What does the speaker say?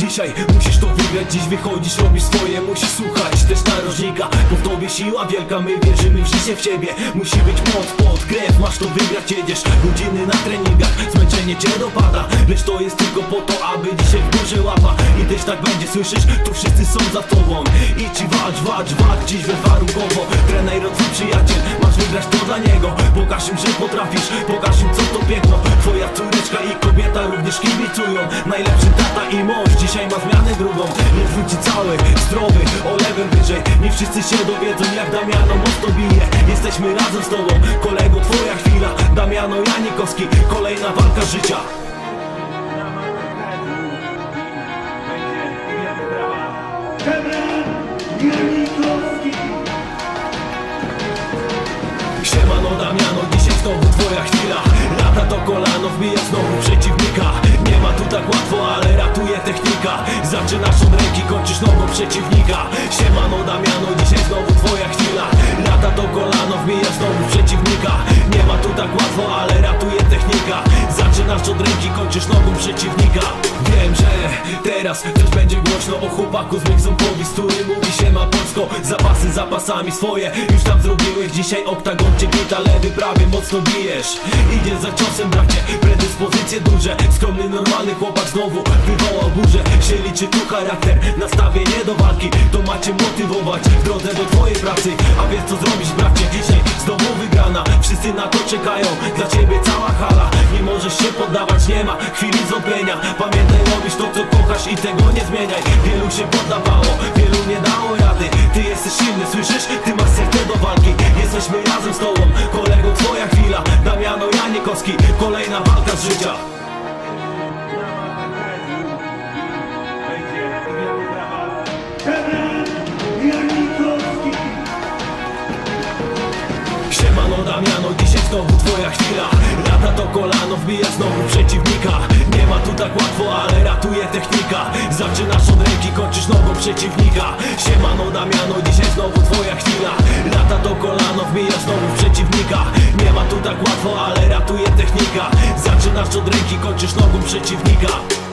Dzisiaj musisz to wygrać, dziś wychodzisz, robisz swoje. Musisz słuchać też narożnika, bo w tobie siła wielka. My wierzymy w życie, w ciebie. Musi być moc, pot, krew, masz to wygrać. Jedziesz godziny na treningach, zmęczenie cię dopada, lecz to jest tylko po to, aby dzisiaj w górze łapa. I też tak będzie, słyszysz? Tu wszyscy są za tobą. Idź i walcz, dziś bezwarunkowo. Trener od twój przyjaciel, masz wygrać to dla niego. Pokaż im, że potrafisz, pokaż im, co to piękno. Twoja córeczka i kobieta również kibicują. Najlepszy tata i mąż dzisiaj ma zmianę drugą. Nie wróci cały, zdrowy, o level wyżej. Nie wszyscy się dowiedzą, jak Damiano mocno bije. Jesteśmy razem z tobą, kolego, twoja chwila. Damiano Janikowski, kolejna walka życia. Siemano Damiano, dzisiaj znowu twoja chwila. Lata to kolano, wbija znowu przeciwnika. Nie ma tu tak łatwo, ale ratuje technika. Zaczynasz od ręki, kończysz nogą przeciwnika. Siemano Damiano, dzisiaj znowu twoja chwila. Lata to kolano, wbija znowu przeciwnika. Nie ma tu tak łatwo, ale ratuje technika. Zaczynasz od ręki, kończysz nogą przeciwnika. Wiem, że teraz też będzie głośno o chłopaku z mych ząbkowi, z którym mówi się ma polsko. Zapasy zapasami swoje już tam zrobiłeś. Dzisiaj oktagon cię pyta, lewy, prawy, mocno bijesz. Idziesz za ciosem, bracie, predyspozycje duże. Skromny, normalny chłopak znowu wywołał burzę. Się liczy tu charakter, nastawienie do walki. To macie motywować w drodze do twojej pracy. A wiesz co zrobić, bracie, dzisiaj znowu wygrana. Wszyscy na to czekają, dla ciebie cała hala. Nie możesz się poddawać, nie ma chwili zwątpienia. Pamiętaj, robisz to, co kochasz i tego nie zmieniaj. Wielu się poddawało, wielu nie dało rady. Ty jesteś silny, słyszysz? Ty masz serce do walki. Jesteśmy razem z tobą, kolego, twoja chwila. Damiano Janikowski, kolejna walka z życia. Siemano Damiano, dzisiaj znowu twoja chwila. Lata to kolano, wbija znowu przeciwnika. Nie ma tu tak łatwo, ale ratuje technika. Zaczynasz od ręki, kończysz nogą przeciwnika. Siemano Damiano, dzisiaj znowu twoja chwila. Lata to kolano, wbija znowu przeciwnika. Nie ma tu tak łatwo, ale ratuje technika. Zaczynasz od ręki, kończysz nogą przeciwnika.